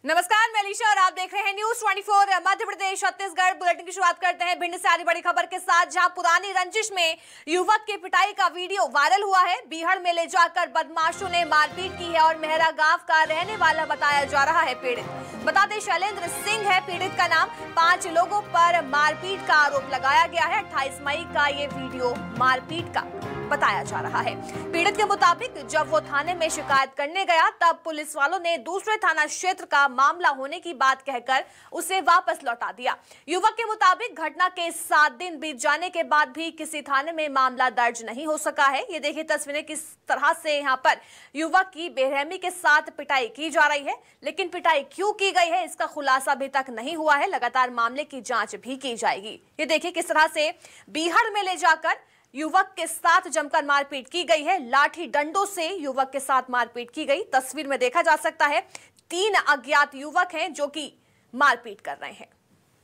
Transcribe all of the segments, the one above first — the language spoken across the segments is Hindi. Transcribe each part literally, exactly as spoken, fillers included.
नमस्कार, मैं अलीशा और आप देख रहे हैं न्यूज चौबीस मध्य प्रदेश छत्तीसगढ़। बुलेटिन की शुरुआत करते हैं भिंड से आ रही बड़ी खबर के साथ, जहां पुरानी रंजिश में युवक की पिटाई का वीडियो वायरल हुआ है। बीहड़ में ले जाकर बदमाशों ने मारपीट की है और मेहरा गांव का रहने वाला बताया जा रहा है पीड़ित। बता दें, शैलेंद्र सिंह है पीड़ित का नाम। पांच लोगों पर मारपीट का आरोप लगाया गया है। अट्ठाईस मई का ये वीडियो मारपीट का बताया जा रहा है। पीड़ित के मुताबिक जब वो थाने में शिकायत करने गया, तब पुलिस वालों ने दूसरे थाना क्षेत्र का मामला होने की बात कहकर उसे वापस लौटा दिया। युवक के मुताबिक घटना के सात दिन बीत जाने के बाद भी किसी थाने में मामला दर्ज नहीं हो सका है। ये देखिए तस्वीरें किस तरह से यहाँ पर युवक की बेरहमी के साथ पिटाई की जा रही है, लेकिन पिटाई क्यों की गई है इसका खुलासा अभी तक नहीं हुआ है। लगातार मामले की जांच भी की जाएगी। ये देखिए किस तरह से बीहड़ में ले जाकर युवक के साथ जमकर मारपीट की गई है। लाठी डंडों से युवक के साथ मारपीट की गई। तस्वीर में देखा जा सकता है तीन अज्ञात युवक हैं जो कि मारपीट कर रहे हैं।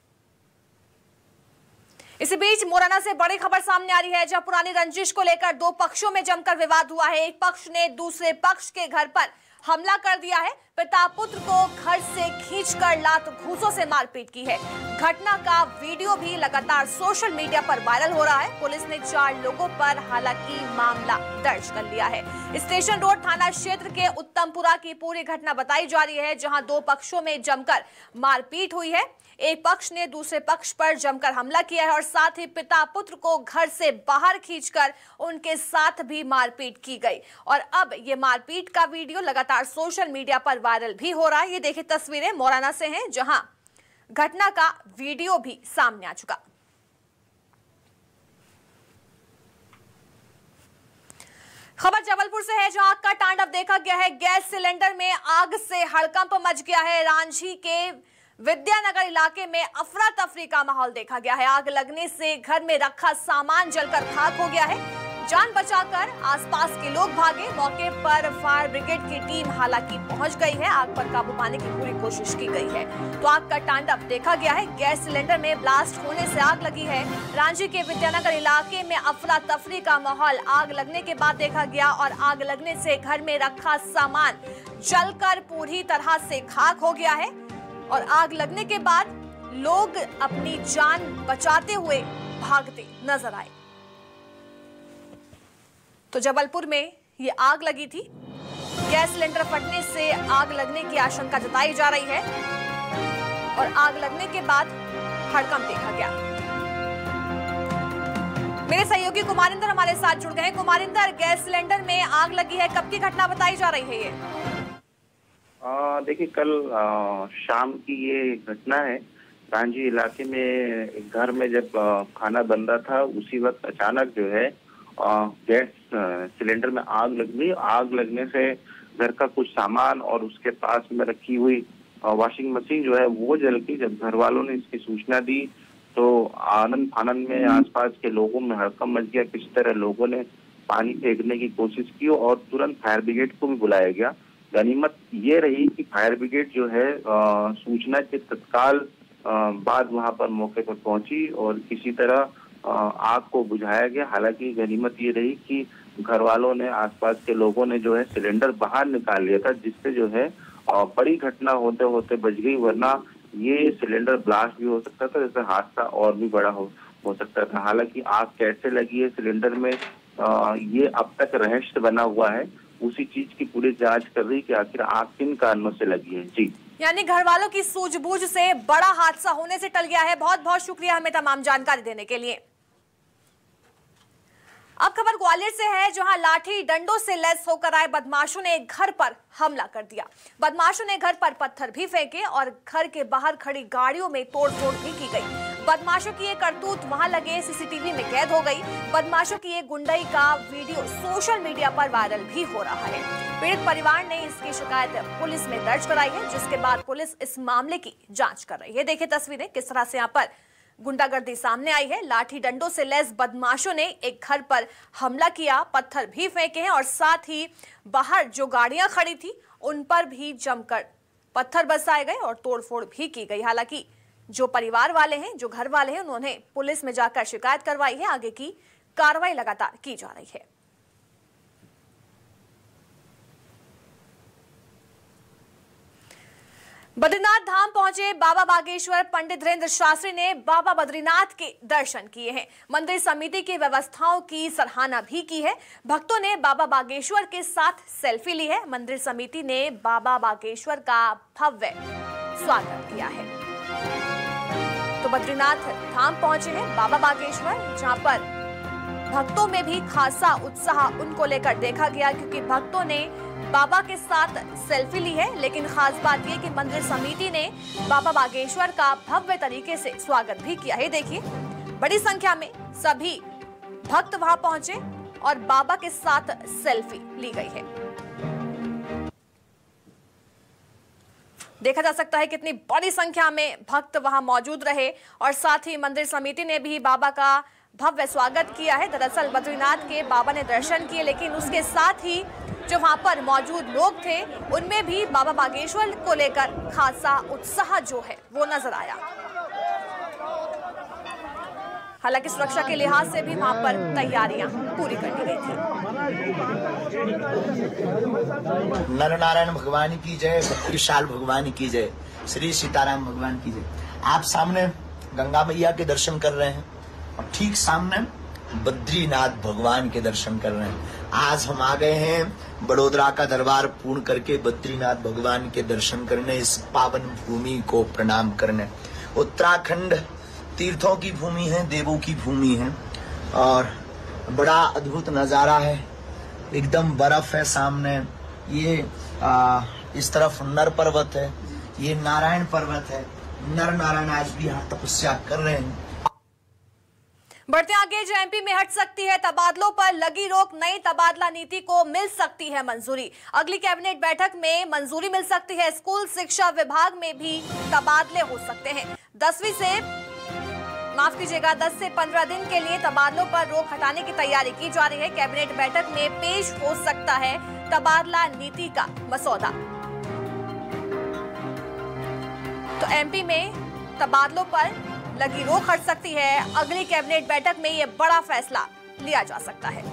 इसी बीच मोराना से बड़ी खबर सामने आ रही है, जहां पुरानी रंजिश को लेकर दो पक्षों में जमकर विवाद हुआ है। एक पक्ष ने दूसरे पक्ष के घर पर हमला कर दिया है। पिता पुत्र को घर से खींचकर लात घूंसों से मारपीट की है। घटना का वीडियो भी लगातार सोशल मीडिया पर वायरल हो रहा है। पुलिस ने चार लोगों पर हालांकि मामला दर्ज कर लिया है। स्टेशन रोड थाना क्षेत्र के उत्तमपुरा की पूरी घटना बताई जा रही है, जहां दो पक्षों में जमकर मारपीट हुई है। एक पक्ष ने दूसरे पक्ष पर जमकर हमला किया है और साथ ही पिता पुत्र को घर से बाहर खींचकर उनके साथ भी मारपीट की गई। और अब ये मारपीट का वीडियो लगातार सोशल मीडिया पर वायरल भी हो रहा है। ये देखिए तस्वीरें मोराना से हैं, जहां घटना का वीडियो भी सामने आ चुका। खबर जबलपुर से है, जहां आग का तांडव देखा गया है। गैस सिलेंडर में आग से हड़कंप मच गया है। रांझी के विद्यानगर इलाके में अफरा तफरी का माहौल देखा गया है। आग लगने से घर में रखा सामान जलकर खाक हो गया है। जान बचाकर आसपास के लोग भागे। मौके पर फायर ब्रिगेड की टीम हालांकि पहुंच गई है। आग पर काबू पाने की पूरी कोशिश की गई है। तो आग का तांडव देखा गया है। गैस सिलेंडर में ब्लास्ट होने से आग लगी है। रांची के विद्यानगर इलाके में अफरा तफरी का माहौल आग लगने के बाद देखा गया और आग लगने से घर में रखा सामान जलकर पूरी तरह से खाक हो गया है। और आग लगने के बाद लोग अपनी जान बचाते हुए भागते नजर आए। तो जबलपुर में ये आग लगी थी। गैस सिलेंडर फटने से आग लगने की आशंका जताई जा रही है और आग लगने के बाद हड़कंप देखा गया। मेरे सहयोगी कुमारिंदर हमारे साथ जुड़ गए हैं। कुमारिंदर, गैस सिलेंडर में आग लगी है, कब की घटना बताई जा रही है ये? देखिए, कल आ, शाम की ये घटना है। रांझी इलाके में एक घर में जब आ, खाना बन रहा था, उसी वक्त अचानक जो है आ, गैस सिलेंडर में आग लग गई। आग लगने से घर का कुछ सामान और उसके पास में रखी हुई वॉशिंग मशीन जो है वो जल गई। जब घर वालों ने इसकी सूचना दी तो आनंद फानंद में आसपास के लोगों में हड़कंप मच गया। किसी तरह लोगों ने पानी फेंकने की कोशिश की और तुरंत फायर ब्रिगेड को भी बुलाया गया। गनीमत ये रही कि फायर ब्रिगेड जो है आ, सूचना के तत्काल बाद वहां पर मौके पर पहुंची और किसी तरह आ, आग को बुझाया गया। हालांकि गनीमत ये रही कि घर वालों ने, आसपास के लोगों ने जो है सिलेंडर बाहर निकाल लिया था, जिससे जो है आ, बड़ी घटना होते होते बच गई। वरना ये सिलेंडर ब्लास्ट भी हो सकता था, जैसे हादसा और भी बड़ा हो, हो सकता था। हालांकि आग कैसे लगी है सिलेंडर में, आ, ये अब तक रहस्य बना हुआ है। उसी चीज की पूरी जांच कर रही कि आखिर आग किन कारणों से लगी है। जी, यानी घर वालों की सूझबूझ से बड़ा हादसा होने से टल गया है। बहुत बहुत शुक्रिया हमें तमाम जानकारी देने के लिए। अब खबर ग्वालियर से है, जहां लाठी डंडों से लैस होकर आए बदमाशों ने एक घर पर हमला कर दिया। बदमाशों ने घर पर पत्थर भी फेंके और घर के बाहर खड़ी गाड़ियों में तोड़फोड़ भी की गई। बदमाशों की ये करतूत वहां लगे सीसीटीवी में कैद हो गई। बदमाशों की ये गुंडाई का वीडियो सोशल मीडिया पर वायरल भी हो रहा है। पीड़ित परिवार ने इसकी शिकायत पुलिस में दर्ज कराई है, जिसके बाद पुलिस इस मामले की जांच कर रही है। देखिए तस्वीरें किस तरह से यहाँ पर गुंडागर्दी सामने आई है। लाठी डंडों से लैस बदमाशों ने एक घर पर हमला किया, पत्थर भी फेंके हैं और साथ ही बाहर जो गाड़ियां खड़ी थी उन पर भी जमकर पत्थर बरसाए गए और तोड़फोड़ भी की गई। हालांकि जो परिवार वाले हैं, जो घर वाले हैं, उन्होंने पुलिस में जाकर शिकायत करवाई है। आगे की कार्रवाई लगातार की जा रही है। बद्रीनाथ धाम पहुंचे बाबा बागेश्वर। पंडित धीरेन्द्र शास्त्री ने बाबा बद्रीनाथ के दर्शन किए हैं। मंदिर समिति की व्यवस्थाओं की सराहना भी की है। भक्तों ने बाबा बागेश्वर के साथ सेल्फी ली है। मंदिर समिति ने बाबा बागेश्वर का भव्य स्वागत किया है। तो बद्रीनाथ धाम पहुंचे हैं बाबा बागेश्वर, जहां पर भक्तों में भी खासा उत्साह उनको लेकर देखा गया, क्योंकि भक्तों ने बाबा के साथ सेल्फी ली है। लेकिन खास बात यह कि मंदिर समिति ने बाबा बागेश्वर का भव्य तरीके से स्वागत भी किया है। देखिए, बड़ी संख्या में सभी भक्त वहां पहुंचे और बाबा के साथ सेल्फी ली गई है। देखा जा सकता है कितनी बड़ी संख्या में भक्त वहां मौजूद रहे और साथ ही मंदिर समिति ने भी बाबा का भव्य स्वागत किया है। दरअसल बद्रीनाथ के बाबा ने दर्शन किए, लेकिन उसके साथ ही जो वहां पर मौजूद लोग थे उनमें भी बाबा बागेश्वर को लेकर खासा उत्साह जो है वो नजर आया। हालांकि सुरक्षा के लिहाज से भी वहां पर तैयारियां पूरी कर ली गई थी। नर नारायण भगवान की जय, विशाल भगवान की जय, श्री सीताराम भगवान की जय। आप सामने गंगा मैया के दर्शन कर रहे हैं और ठीक सामने बद्रीनाथ भगवान के दर्शन कर रहे हैं। आज हम आ गए हैं बड़ोदरा का दरबार पूर्ण करके बद्रीनाथ भगवान के दर्शन करने, इस पावन भूमि को प्रणाम करने। उत्तराखंड तीर्थों की भूमि है, देवों की भूमि है और बड़ा अद्भुत नजारा है। एकदम बर्फ है सामने। ये आ, इस तरफ नर पर्वत है, ये नारायण पर्वत है। नर नारायण आज भी यहाँ तपस्या कर रहे हैं। बढ़ते आगे, जो एमपी में हट सकती है तबादलों पर लगी रोक, नई तबादला नीति को मिल सकती है मंजूरी। अगली कैबिनेट बैठक में मंजूरी मिल सकती है। स्कूल शिक्षा विभाग में भी तबादले हो सकते हैं। दसवीं से माफ कीजिएगा दस से पंद्रह दिन के लिए तबादलों पर रोक हटाने की तैयारी की जा रही है। कैबिनेट बैठक में पेश हो सकता है तबादला नीति का मसौदा। तो एमपी में तबादलों पर लगी रोक हट सकती है। अगली कैबिनेट बैठक में यह बड़ा फैसला लिया जा सकता है।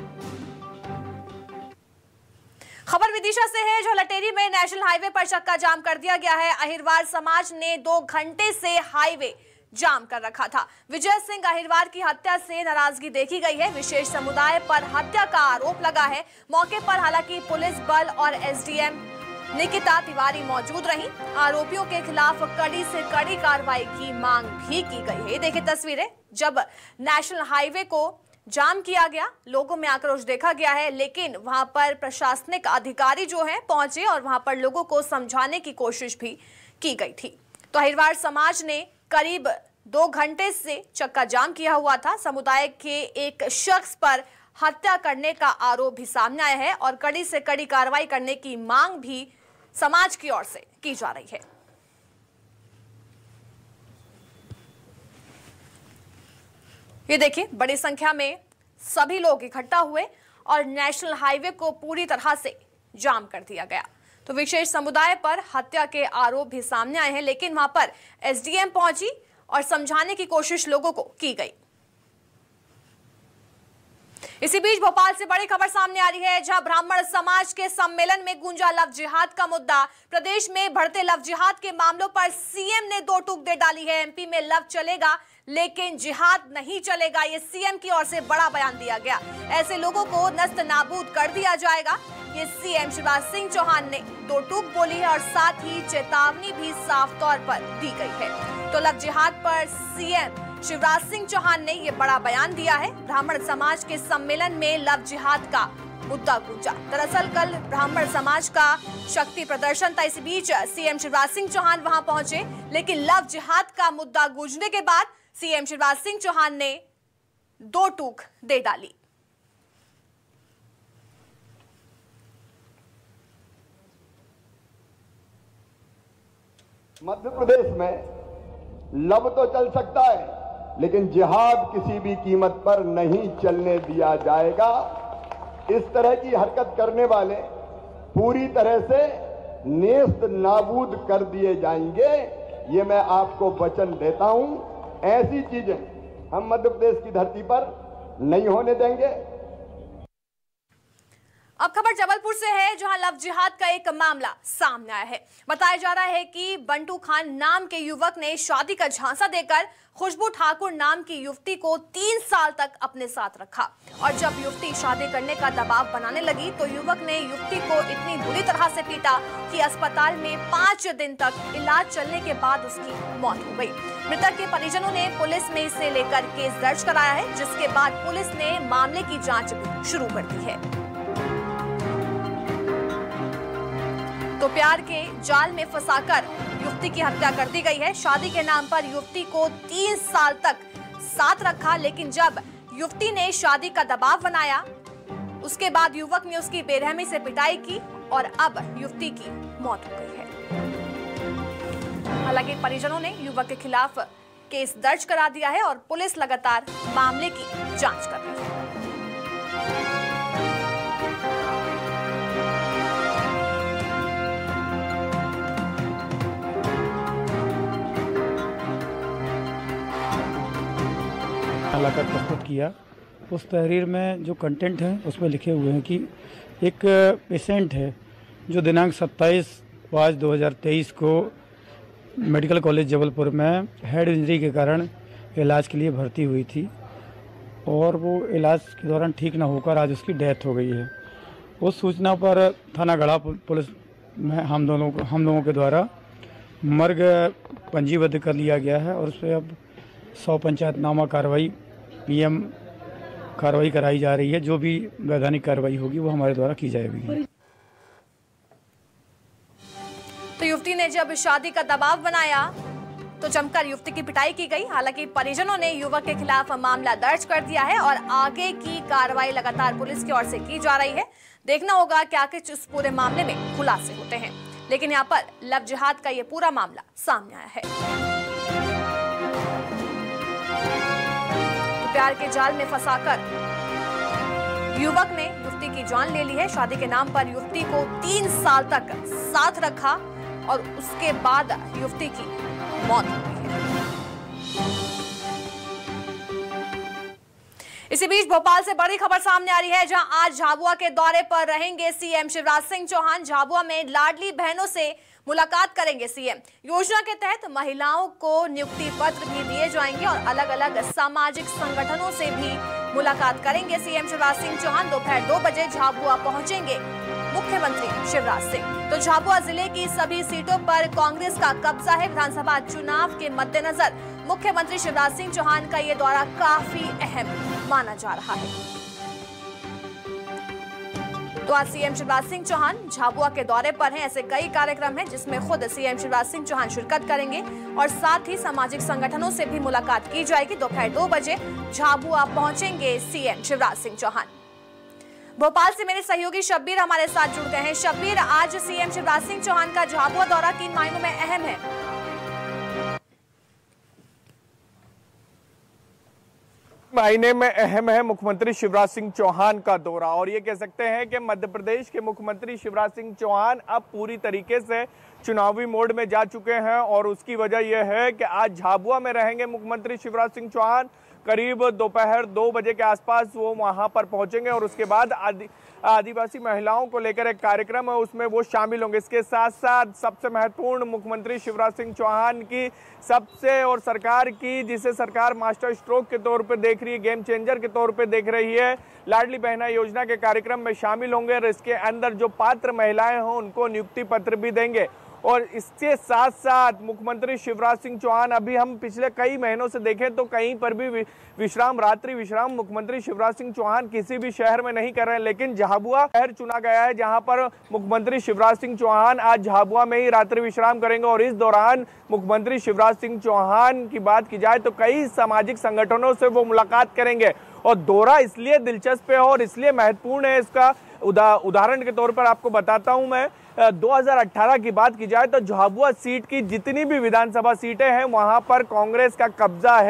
खबर विदिशा से है, जो लटेरी में नेशनल हाईवे पर चक्का जाम कर दिया गया है। अहिरवार समाज ने दो घंटे से हाईवे जाम कर रखा था। विजय सिंह अहिरवार की हत्या से नाराजगी देखी गई है। विशेष समुदाय पर हत्या का आरोप लगा है। मौके पर हालांकि पुलिस बल और एसडीएम निकिता तिवारी मौजूद रही। आरोपियों के खिलाफ कड़ी से कड़ी कार्रवाई की मांग भी की गई है। देखिए तस्वीरें, जब नेशनल हाईवे को जाम किया गया, लोगों में आक्रोश देखा गया है, लेकिन वहां पर प्रशासनिक अधिकारी जो हैं पहुंचे और वहां पर लोगों को समझाने की कोशिश भी की गई थी। तो अहिरवार समाज ने करीब दो घंटे से चक्का जाम किया हुआ था। समुदाय के एक शख्स पर हत्या करने का आरोप भी सामने आया है और कड़ी से कड़ी कार्रवाई करने की मांग भी समाज की ओर से की जा रही है। ये देखिए, बड़ी संख्या में सभी लोग इकट्ठा हुए और नेशनल हाईवे को पूरी तरह से जाम कर दिया गया। तो विशेष समुदाय पर हत्या के आरोप भी सामने आए हैं, लेकिन वहां पर एसडीएम पहुंची और समझाने की कोशिश लोगों को की गई। इसी बीच भोपाल से बड़ी खबर सामने आ रही है, जहां ब्राह्मण समाज के सम्मेलन में गूंजा लव जिहाद का मुद्दा। प्रदेश में बढ़ते लव जिहाद के मामलों पर सीएम ने दो टूक दे डाली है। एमपी में लव चलेगा लेकिन जिहाद नहीं चलेगा, ये सीएम की ओर से बड़ा बयान दिया गया। ऐसे लोगों को नस्त नाबूद कर दिया जाएगा, ये सीएम शिवराज सिंह चौहान ने दो टूक बोली है और साथ ही चेतावनी भी साफ तौर पर दी गई है। तो लव जिहाद पर सीएम शिवराज सिंह चौहान ने यह बड़ा बयान दिया है। ब्राह्मण समाज के सम्मेलन में लव जिहाद का मुद्दा गूंजा। दरअसल कल ब्राह्मण समाज का शक्ति प्रदर्शन था। इस बीच सीएम शिवराज सिंह चौहान वहां पहुंचे, लेकिन लव जिहाद का मुद्दा गूंजने के बाद सीएम शिवराज सिंह चौहान ने दो टूक दे डाली। मध्य प्रदेश में लव तो चल सकता है, लेकिन जिहाद किसी भी कीमत पर नहीं चलने दिया जाएगा। इस तरह की हरकत करने वाले पूरी तरह से नेस्त नाबूद कर दिए जाएंगे, ये मैं आपको वचन देता हूं। ऐसी चीजें हम मध्य प्रदेश की धरती पर नहीं होने देंगे। अब खबर जबलपुर से है, जहां लव जिहाद का एक मामला सामने आया है। बताया जा रहा है कि बंटू खान नाम के युवक ने शादी का झांसा देकर खुशबू ठाकुर नाम की युवती को तीन साल तक अपने साथ रखा और जब युवती शादी करने का दबाव बनाने लगी तो युवक ने युवती को इतनी बुरी तरह से पीटा कि अस्पताल में पांच दिन तक इलाज चलने के बाद उसकी मौत हो गई। मृतक के परिजनों ने पुलिस में इसे लेकर केस दर्ज कराया है, जिसके बाद पुलिस ने मामले की जांच शुरू कर दी है। तो प्यार के जाल में फंसाकर युवती की हत्या कर दी गई है। शादी के नाम पर युवती को तीन साल तक साथ रखा, लेकिन जब युवती ने शादी का दबाव बनाया उसके बाद युवक ने उसकी बेरहमी से पिटाई की और अब युवती की मौत हो गई है। हालांकि परिजनों ने युवक के खिलाफ केस दर्ज करा दिया है और पुलिस लगातार मामले की जांच कर रही है। लाकर प्रस्तुत किया। उस तहरीर में जो कंटेंट है उसमें लिखे हुए हैं कि एक पेशेंट है जो दिनांक सत्ताईस पाँच दो हज़ार तेईस को मेडिकल कॉलेज जबलपुर में हेड इंजरी के कारण इलाज के लिए भर्ती हुई थी और वो इलाज के दौरान ठीक न होकर आज उसकी डेथ हो गई है। उस सूचना पर थाना गढ़ा पुलिस में हम दोनों हम लोगों के द्वारा मर्ग पंजीबद्ध कर लिया गया है और उस पर अब सौ पंचायतनामा कार्रवाई पीएम कार्रवाई कराई जा रही है। जो भी वैधानिक कार्रवाई होगी वो हमारे द्वारा की जाएगी। तो युवती ने जब शादी का दबाव बनाया तो जमकर युवती की पिटाई की गई। हालांकि परिजनों ने युवक के खिलाफ मामला दर्ज कर दिया है और आगे की कार्रवाई लगातार पुलिस की ओर से की जा रही है। देखना होगा क्या कुछ इस पूरे मामले में खुलासे होते हैं, लेकिन यहाँ पर लव जिहाद का ये पूरा मामला सामने आया है। प्यार के जाल में फंसाकर युवक ने युवती की जान ले ली है। शादी के नाम पर युवती को तीन साल तक साथ रखा और उसके बाद युवती की मौत हो गई है। इसी बीच भोपाल से बड़ी खबर सामने आ रही है, जहां आज झाबुआ के दौरे पर रहेंगे सीएम शिवराज सिंह चौहान। झाबुआ में लाडली बहनों से मुलाकात करेंगे सीएम। योजना के तहत महिलाओं को नियुक्ति पत्र भी दिए जाएंगे और अलग अलग सामाजिक संगठनों से भी मुलाकात करेंगे सीएम शिवराज सिंह चौहान। दोपहर दो बजे झाबुआ पहुंचेंगे मुख्यमंत्री शिवराज सिंह। तो झाबुआ जिले की सभी सीटों पर कांग्रेस का कब्जा है। विधानसभा चुनाव के मद्देनजर मुख्यमंत्री शिवराज सिंह चौहान का ये दौरा काफी अहम माना जा रहा है। तो आज सीएम शिवराज सिंह चौहान झाबुआ के दौरे पर हैं। ऐसे कई कार्यक्रम हैं जिसमें खुद सीएम शिवराज सिंह चौहान शिरकत करेंगे और साथ ही सामाजिक संगठनों से भी मुलाकात की जाएगी। दोपहर दो बजे झाबुआ पहुंचेंगे सीएम शिवराज सिंह चौहान। भोपाल से मेरे सहयोगी शब्बीर हमारे साथ जुड़ गए हैं। शब्बीर, आज सीएम शिवराज सिंह चौहान का झाबुआ दौरा किन मायनों में अहम है? महीने में अहम है मुख्यमंत्री शिवराज सिंह चौहान का दौरा और ये कह सकते हैं कि मध्य प्रदेश के मुख्यमंत्री शिवराज सिंह चौहान अब पूरी तरीके से चुनावी मोड में जा चुके हैं और उसकी वजह यह है कि आज झाबुआ में रहेंगे मुख्यमंत्री शिवराज सिंह चौहान। करीब दोपहर दो बजे के आसपास वो वहां पर पहुंचेंगे और उसके बाद आदि आदिवासी महिलाओं को लेकर एक कार्यक्रम है उसमें वो शामिल होंगे। इसके साथ साथ सबसे महत्वपूर्ण मुख्यमंत्री शिवराज सिंह चौहान की सबसे और सरकार की जिसे सरकार मास्टर स्ट्रोक के तौर पर देख रही है, गेम चेंजर के तौर पर देख रही है, लाडली बहना योजना के कार्यक्रम में शामिल होंगे और इसके अंदर जो पात्र महिलाएं हों उनको नियुक्ति पत्र भी देंगे। और इसके साथ साथ मुख्यमंत्री शिवराज सिंह चौहान अभी हम पिछले कई महीनों से देखें तो कहीं पर भी विश्राम रात्रि विश्राम मुख्यमंत्री शिवराज सिंह चौहान किसी भी शहर में नहीं कर रहे हैं, लेकिन झाबुआ शहर चुना गया है जहां पर मुख्यमंत्री शिवराज सिंह चौहान आज झाबुआ में ही रात्रि विश्राम करेंगे। और इस दौरान मुख्यमंत्री शिवराज सिंह चौहान की बात की जाए तो कई सामाजिक संगठनों से वो मुलाकात करेंगे और दौरा इसलिए दिलचस्प है और इसलिए महत्वपूर्ण है। इसका उदा, उदाहरण के तौर पर आपको बताता हूं मैं, दो हज़ार अठारह की बात की जाए तो झाबुआ सीट की जितनी भी विधानसभा सीटें हैं वहां पर कांग्रेस का कब्जा है।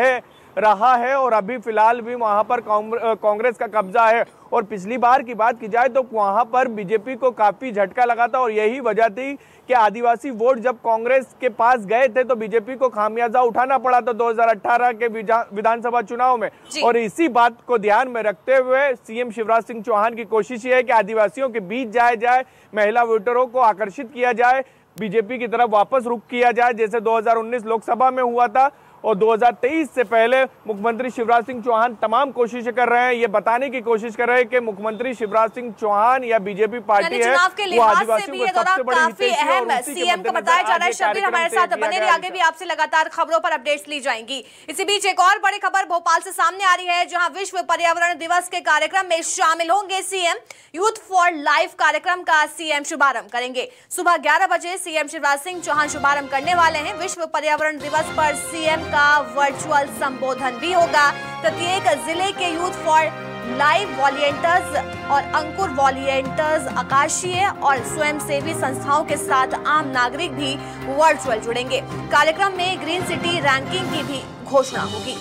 रहा है और अभी फिलहाल भी वहां पर कांग्रेस का कब्जा है। और पिछली बार की बात की जाए तो वहां पर बीजेपी को काफी झटका लगा था और यही वजह थी कि आदिवासी वोट जब कांग्रेस के पास गए थे तो बीजेपी को खामियाजा उठाना पड़ा था दो हज़ार अठारह के विधानसभा चुनाव में। और इसी बात को ध्यान में रखते हुए सीएम शिवराज सिंह चौहान की कोशिश ये है कि आदिवासियों के बीच जाया जाए, महिला वोटरों को आकर्षित किया जाए, बीजेपी की तरफ वापस रुख किया जाए जैसे दो हज़ार उन्नीस लोकसभा में हुआ था। और दो हज़ार तेईस से पहले मुख्यमंत्री शिवराज सिंह चौहान तमाम कोशिशें कर रहे हैं, ये बताने की कोशिश कर रहे हैं कि मुख्यमंत्री शिवराज सिंह चौहान या बीजेपी पार्टी है वो आदिवासियों को सबसे बड़ी काफी अहम सीएम को बताया जा रहा है। शब्बीर हमारे साथ बने रहिए, आगे भी आपसे लगातार खबरों पर अपडेट्स ली जाएंगी। इसी बीच एक और बड़ी खबर भोपाल से सामने आ रही है, जहां विश्व पर्यावरण दिवस के कार्यक्रम में शामिल होंगे सीएम। यूथ फॉर लाइफ कार्यक्रम का सीएम शुभारंभ करेंगे। सुबह ग्यारह बजे सीएम शिवराज सिंह चौहान शुभारंभ करने वाले हैं। विश्व पर्यावरण दिवस पर सीएम का वर्चुअल संबोधन भी होगा। प्रत्येक जिले के यूथ फॉर लाइफ वॉलंटियर्स और अंकुर वॉलंटियर्स, आकाशीय और स्वयंसेवी संस्थाओं के साथ आम नागरिक भी वर्चुअल जुड़ेंगे। कार्यक्रम में ग्रीन सिटी रैंकिंग की भी घोषणा होगी।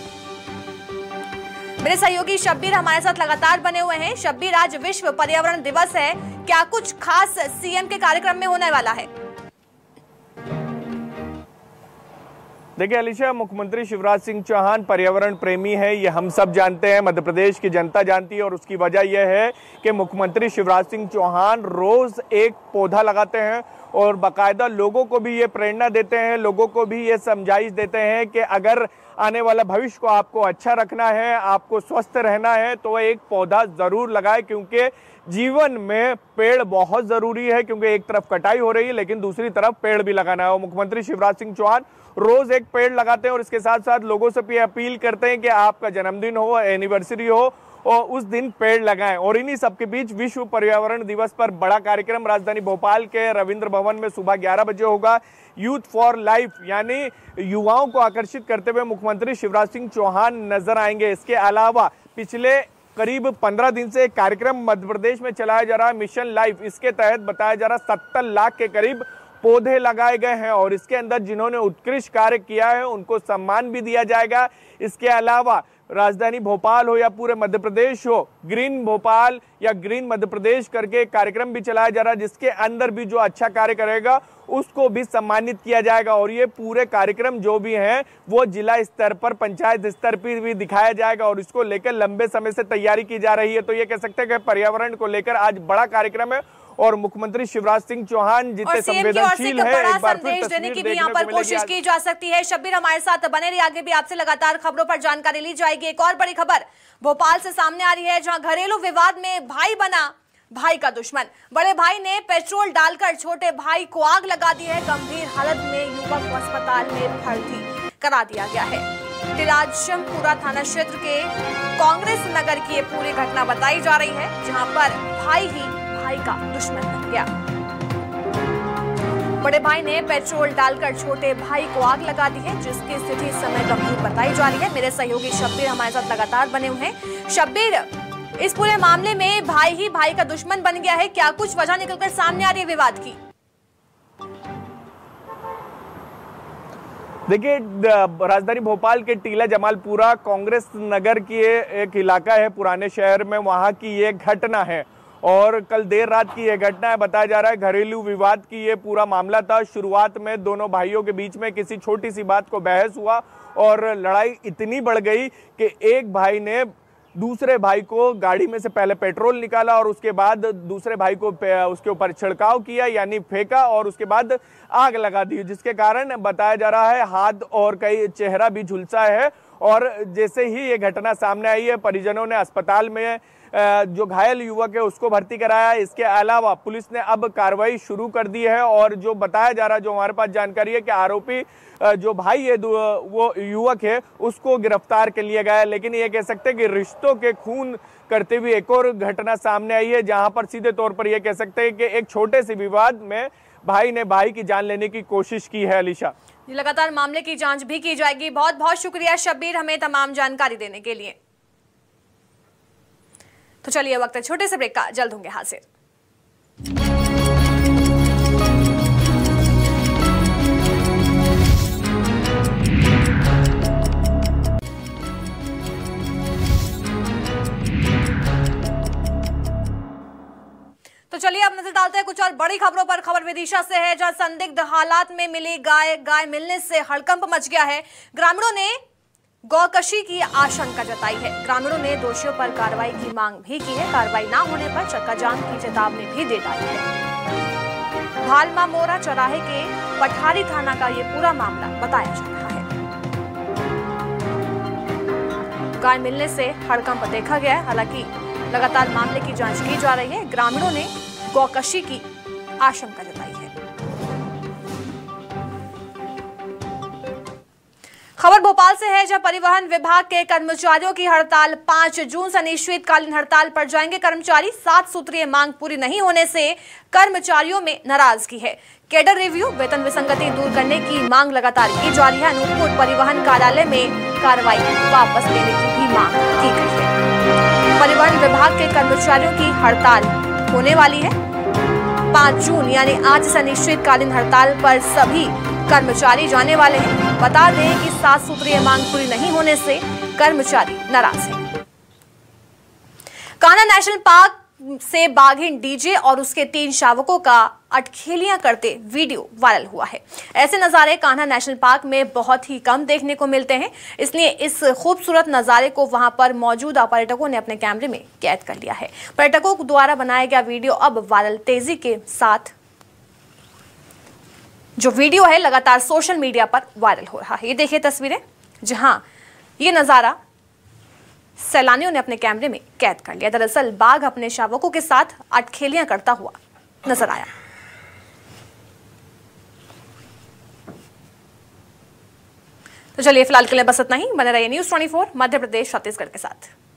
मेरे सहयोगी शब्बीर हमारे साथ लगातार बने हुए हैं। शब्बीर, आज विश्व पर्यावरण दिवस है, क्या कुछ खास सीएम के कार्यक्रम में होने वाला है? देखिए अलीशा, मुख्यमंत्री शिवराज सिंह चौहान पर्यावरण प्रेमी है, ये हम सब जानते हैं, मध्य प्रदेश की जनता जानती है। और उसकी वजह यह है कि मुख्यमंत्री शिवराज सिंह चौहान रोज एक पौधा लगाते हैं और बाकायदा लोगों को भी ये प्रेरणा देते हैं, लोगों को भी ये समझाइश देते हैं कि अगर आने वाला भविष्य को आपको अच्छा रखना है, आपको स्वस्थ रहना है तो एक पौधा जरूर लगाए, क्योंकि जीवन में पेड़ बहुत जरूरी है। क्योंकि एक तरफ कटाई हो रही है लेकिन दूसरी तरफ पेड़ भी लगाना है। और मुख्यमंत्री शिवराज सिंह चौहान रोज एक पेड़ लगाते हैं और इसके साथ साथ लोगों से भी अपील करते हैं कि आपका जन्मदिन हो, एनिवर्सरी हो और उस दिन पेड़ लगाएं। और इन्हीं सबके बीच विश्व पर्यावरण दिवस पर बड़ा कार्यक्रम राजधानी भोपाल के रविंद्र भवन में सुबह ग्यारह बजे होगा। यूथ फॉर लाइफ यानी युवाओं को आकर्षित करते हुए मुख्यमंत्री शिवराज सिंह चौहान नजर आएंगे। इसके अलावा पिछले करीब पंद्रह दिन से एक कार्यक्रम मध्य प्रदेश में चलाया जा रहा है, मिशन लाइफ। इसके तहत बताया जा रहा है सत्तर लाख के करीब पौधे लगाए गए हैं और इसके अंदर जिन्होंने उत्कृष्ट कार्य किया है उनको सम्मान भी दिया जाएगा। इसके अलावा राजधानी भोपाल हो या पूरे मध्य प्रदेश हो, ग्रीन भोपाल या ग्रीन मध्य प्रदेश करके एक कार्यक्रम भी चलाया जा रहा है, जिसके अंदर भी जो अच्छा कार्य करेगा उसको भी सम्मानित किया जाएगा। और ये पूरे कार्यक्रम जो भी हैं वो जिला स्तर पर, पंचायत स्तर पर भी दिखाया जाएगा और इसको लेकर लंबे समय से तैयारी की जा रही है। तो ये कह सकते हैं कि पर्यावरण को लेकर आज बड़ा कार्यक्रम है और मुख्यमंत्री शिवराज सिंह चौहान जितने संवेदनशील है, एक बार फिर संदेश देने की भी यहाँ पर कोशिश की जा सकती है। शब्बीर हमारे साथ बने रहिए, आगे भी आपसे लगातार खबरों पर जानकारी ली जाएगी। एक और बड़ी खबर भोपाल से सामने आ रही है, जहां घरेलू विवाद में भाई बना भाई का दुश्मन। बड़े भाई ने पेट्रोल डालकर छोटे भाई को आग लगा दी है। गंभीर हालत में युवक को अस्पताल में भर्ती करा दिया गया है। तिराजमपुरा थाना क्षेत्र के कांग्रेस नगर की ये पूरी घटना बताई जा रही है, जहां पर भाई ही भाई का दुश्मन बन गया। बड़े भाई ने पेट्रोल डालकर छोटे भाई को आग लगा दी है, जिसकी स्थिति इस समय गंभीर बताई जा रही है। मेरे सहयोगी शब्बीर हमारे साथ लगातार बने हुए हैं। शब्बीर, इस पूरे मामले में भाई ही भाई का दुश्मन बन गया है, क्या कुछ वजह निकलकर सामने आ रही है विवाद की? देखिए, राजधानी भोपाल के टीला जमालपुरा कांग्रेस नगर की एक इलाका है पुराने शहर में, वहां की ये घटना है और कल देर रात की यह घटना है। बताया जा रहा है घरेलू विवाद की ये पूरा मामला था। शुरुआत में दोनों भाइयों के बीच में किसी छोटी सी बात को बहस हुआ और लड़ाई इतनी बढ़ गई कि एक भाई ने दूसरे भाई को गाड़ी में से पहले पेट्रोल निकाला और उसके बाद दूसरे भाई को उसके ऊपर छिड़काव किया यानी फेंका और उसके बाद आग लगा दी, जिसके कारण बताया जा रहा है हाथ और कई चेहरा भी झुलसा है। और जैसे ही ये घटना सामने आई है, परिजनों ने अस्पताल में जो घायल युवक है उसको भर्ती कराया है। इसके अलावा पुलिस ने अब कार्रवाई शुरू कर दी है और जो बताया जा रहा है, जो हमारे पास जानकारी है कि आरोपी जो भाई है वो युवक है उसको गिरफ्तार कर लिया गया है। लेकिन ये कह सकते हैं कि रिश्तों के खून करते हुए एक और घटना सामने आई है, जहां पर सीधे तौर पर यह कह सकते हैं कि एक छोटे से विवाद में भाई ने भाई की जान लेने की कोशिश की है। अलीशा, लगातार मामले की जांच भी की जाएगी। बहुत बहुत शुक्रिया शब्बीर हमें तमाम जानकारी देने के लिए। तो चलिए वक्त है छोटे से ब्रेक का, जल्द होंगे हाजिर। चलिए अब नजर डालते हैं कुछ और बड़ी खबरों पर। खबर विदिशा से है, जहां संदिग्ध हालात में मिली गाय गाय मिलने से हड़कंप मच गया है। ग्रामीणों ने गौकशी की आशंका जताई है। ग्रामीणों ने दोषियों पर कार्रवाई की मांग भी की है। कार्रवाई न होने पर चक्का जाम की चेतावनी भी दे डाली है। भालमा मोरा चौराहे के पठारी थाना का ये पूरा मामला बताया जा रहा है। गाय मिलने से हड़कंप देखा गया है। हालांकि लगातार मामले की जांच की जा रही है। ग्रामीणों ने गौकशी की आशंका जताई है। खबर भोपाल से है, जहां परिवहन विभाग के कर्मचारियों की हड़ताल पांच जून से अनिश्चितकालीन हड़ताल पर जाएंगे कर्मचारी। सात सूत्रीय मांग पूरी नहीं होने से कर्मचारियों में नाराजगी है। कैडर रिव्यू, वेतन विसंगति दूर करने की मांग लगातार की जा रही है। अनूपपुर परिवहन कार्यालय में कार्रवाई वापस लेने की भी मांग की गई है। परिवहन विभाग के कर्मचारियों की हड़ताल होने वाली है पांच जून, यानी आज से अनिश्चितकालीन हड़ताल पर सभी कर्मचारी जाने वाले हैं। बता दें कि सात सूत्रीय मांग पूरी नहीं होने से कर्मचारी नाराज हैं। कान्हा नेशनल पार्क से बाघिन डीजे और उसके तीन शावकों का अटखेलियां करते वीडियो वायरल हुआ है। ऐसे नजारे कान्हा नेशनल पार्क में बहुत ही कम देखने को मिलते हैं, इसलिए इस खूबसूरत नजारे को वहां पर मौजूदा पर्यटकों ने अपने कैमरे में कैद कर लिया है। पर्यटकों द्वारा बनाया गया वीडियो अब वायरल तेजी के साथ जो वीडियो है लगातार सोशल मीडिया पर वायरल हो रहा है। ये देखिए तस्वीरें, जहां ये नजारा सैलानियों ने अपने कैमरे में कैद कर लिया। दरअसल बाघ अपने शावकों के साथ अटखेलियां करता हुआ नजर आया। तो चलिए फिलहाल के लिए बस इतना ही। बने रहिए न्यूज़ चौबीस मध्य प्रदेश छत्तीसगढ़ के साथ।